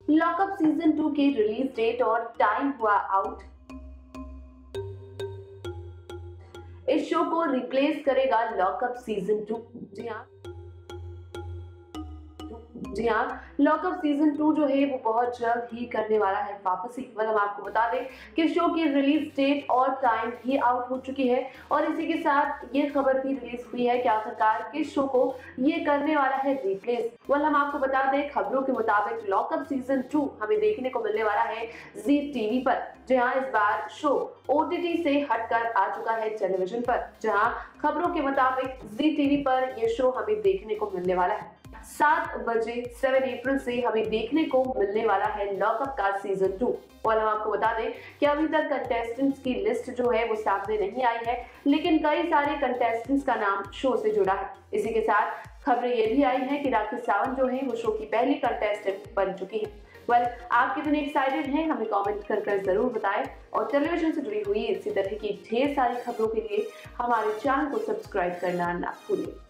Lockup season 2 की release date और time हुआ आउट। इस शो को रिप्लेस करेगा लॉकअप सीजन 2। जी हाँ, लॉकअप सीजन 2 जो है वो बहुत जल्द ही करने वाला है वापसी। मतलब आपको बता दें कि शो की रिलीज डेट और टाइम भी आउट हो चुकी है और इसी के साथ ये खबर भी रिलीज हुई है कि आखिरकार किस शो को ये करने वाला है रिप्लेस। हम आपको बता दें, खबरों के मुताबिक लॉकअप सीजन 2 हमें देखने को मिलने वाला है जी टीवी पर। जहां इस बार शो ओटीटी से हटकर आ चुका है टेलीविजन पर, जहां खबरों के मुताबिक जी टीवी पर ये शो हमें देखने को मिलने वाला है 7 बजे 7 अप्रैल से हमें देखने को मिलने वाला है लॉकअप का सीजन 2। और हम आपको बता दें कि अभी तक कंटेस्टेंट्स की लिस्ट जो है वो सामने नहीं आई है, लेकिन कई सारे कंटेस्टेंट्स का नाम शो से जुड़ा है। इसी के साथ खबरें ये भी आई हैं कि राखी सावंत जो है वो शो की पहली कंटेस्टेंट बन चुकी है। आप कितने एक्साइटेड हैं हमें कमेंट कर जरूर बताएं और टेलीविजन से जुड़ी हुई इसी तरह की ढेर सारी खबरों के लिए हमारे चैनल को सब्सक्राइब करना ना भूलिए।